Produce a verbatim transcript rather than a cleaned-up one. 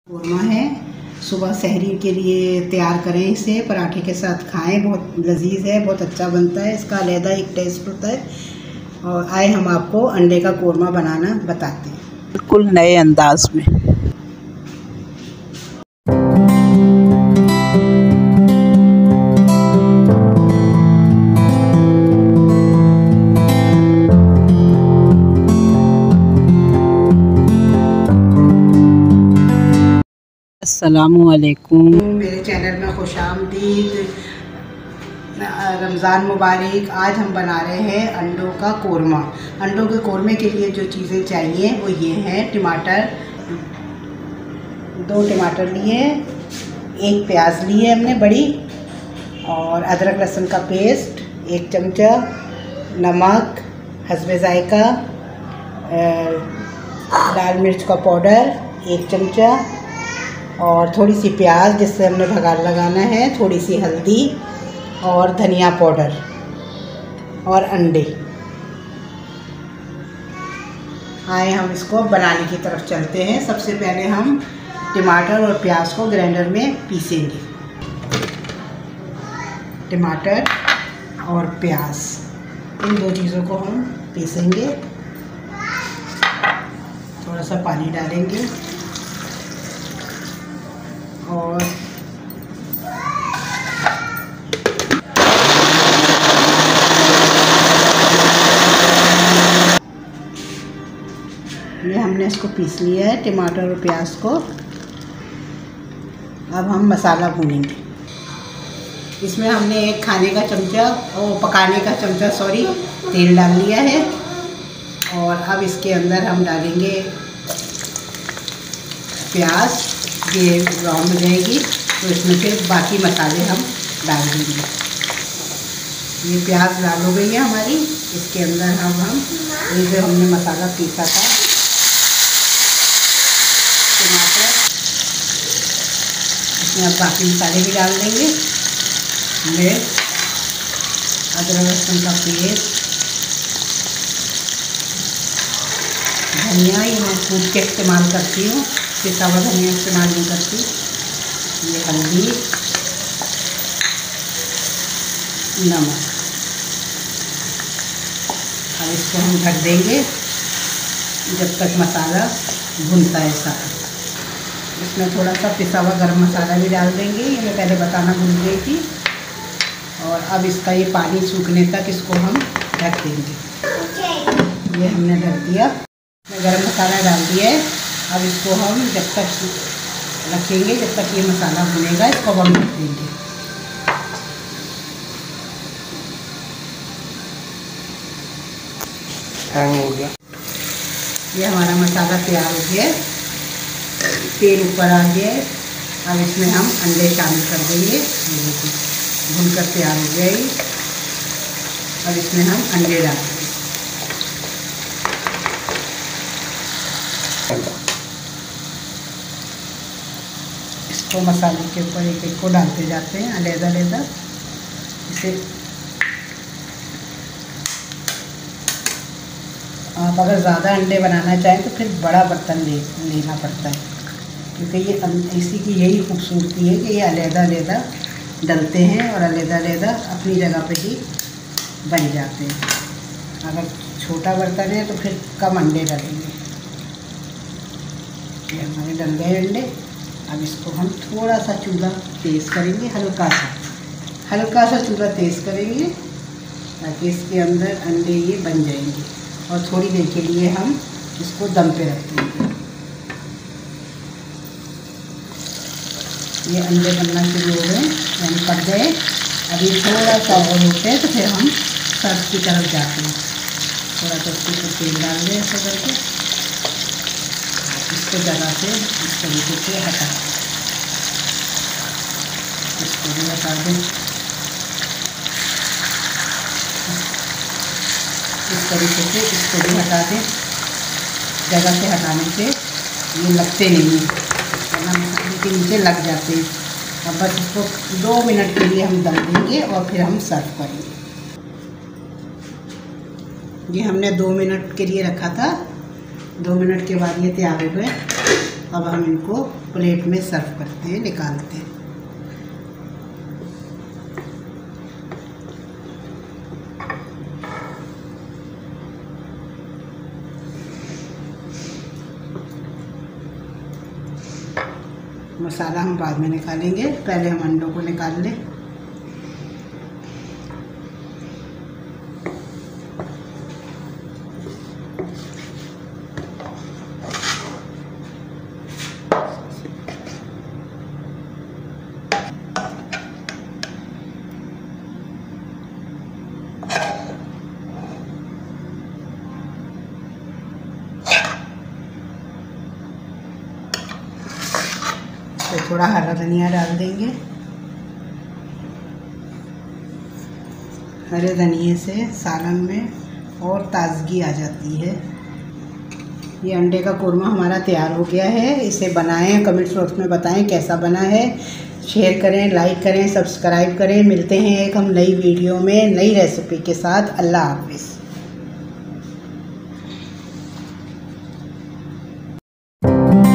कोरमा है, सुबह सहरी के लिए तैयार करें इसे, पराठे के साथ खाएं, बहुत लजीज है, बहुत अच्छा बनता है, इसका अलहदा एक टेस्ट होता है। और आए हम आपको अंडे का कोरमा बनाना बताते हैं बिल्कुल नए अंदाज में। अस्सलामुअलैकुम। मेरे चैनल में खुशामदीद, रमज़ान मुबारक। आज हम बना रहे हैं अंडों का कोरमा। अंडों के कोरमे के लिए जो चीज़ें चाहिए वो ये हैं। टमाटर, दो टमाटर लिए, एक प्याज ली है हमने बड़ी, और अदरक लहसुन का पेस्ट एक चमचा, नमक हस्बे जायका, लाल मिर्च का पाउडर एक चमचा, और थोड़ी सी प्याज जिससे हमने भगार लगाना है, थोड़ी सी हल्दी और धनिया पाउडर और अंडे। आए हम इसको बनाने की तरफ चलते हैं। सबसे पहले हम टमाटर और प्याज को ग्राइंडर में पीसेंगे। टमाटर और प्याज, इन दो चीज़ों को हम पीसेंगे। थोड़ा सा पानी डालेंगे और ये हमने इसको पीस लिया है, टमाटर और प्याज को। अब हम मसाला भूनेंगे। इसमें हमने एक खाने का चमचा और पकाने का चमचा सॉरी तेल डाल लिया है, और अब इसके अंदर हम डालेंगे प्याज। ये ब्राउन हो जाएगी तो इसमें फिर बाकी मसाले हम डाल देंगे। ये प्याज लाल हो गई है हमारी, इसके अंदर हम हम ये जो हमने मसाला पीसा था, टमाटर, इसमें अब बाकी मसाले भी डाल देंगे। मिर्च, अदरक लहसुन का पेस्ट, धनिया, ये मैं कूट के इस्तेमाल करती हूँ, पिसा हुआ धनिया इस्तेमाल नहीं करती। ये हल्दी, नमक। अब इसको हम ढक देंगे जब तक मसाला भुनता है सारा। इसमें थोड़ा सा पिसा हुआ गरम मसाला भी डाल देंगे, ये मैं पहले बताना भूल गई थी। और अब इसका ये पानी सूखने तक इसको हम ढक देंगे। ये हमने ढक दिया, गरम मसाला डाल दिया है। अब इसको हम जब तक रखेंगे, जब तक ये मसाला भुनेगा, इसको हम ढक देंगे। हैंग हो गया। ये हमारा मसाला तैयार हो गया है, तेल ऊपर आ गया है। अब इसमें हम अंडे शामिल कर देंगे। भुनकर तैयार हो गया ये। अब इसमें हम अंडे डाल देंगे। इसको मसाले के ऊपर एक एक को डालते जाते हैं, अलहदा अलहदा। इसे आप अगर ज़्यादा अंडे बनाना चाहें तो फिर बड़ा बर्तन ले लेना पड़ता है, क्योंकि ये इसी की यही खूबसूरती है कि ये अलहदा अलहदा डलते हैं और अलहदा अलहदा अपनी जगह पे ही बन जाते हैं। अगर छोटा बर्तन है तो फिर कम अंडे डलेंगे। ये हमारे डल गए अंडे। अब इसको हम थोड़ा सा चूल्हा तेज़ करेंगे, हल्का सा हल्का सा चूल्हा तेज़ करेंगे, ताकि इसके अंदर अंडे ये बन जाएंगे। और थोड़ी देर के लिए हम इसको दम पे रख देंगे। ये अंडे बनना शुरू हो गए, यानी पक गए। अभी थोड़ा सा और होते हैं तो फिर हम सर्व की तरफ जाते हैं। थोड़ा सा उसके ऊपर तेल डाल दें ऐसे करके, इसको जगह से इस तरीके से हटा दें। इसको भी हटा दें इस तरीके से, इसको भी हटा दें। जगह से हटाने से ये लगते नहीं हैं, वरना मसाले के नीचे लग जाते हैं। अब बस इसको दो मिनट के लिए हम दम देंगे और फिर हम सर्व करेंगे। ये हमने दो मिनट के लिए रखा था। दो मिनट के बाद ये तैयार हो गए। अब हम इनको प्लेट में सर्व करते हैं, निकालते हैं। मसाला हम बाद में निकालेंगे, पहले हम अंडों को निकाल लें। तो थोड़ा हरा धनिया डाल देंगे। हरे धनिए से सालन में और ताजगी आ जाती है। ये अंडे का कोरमा हमारा तैयार हो गया है। इसे बनाएं, कमेंट बॉक्स में बताएं कैसा बना है। शेयर करें, लाइक करें, सब्सक्राइब करें। मिलते हैं एक हम नई वीडियो में नई रेसिपी के साथ। अल्लाह हाफिज़।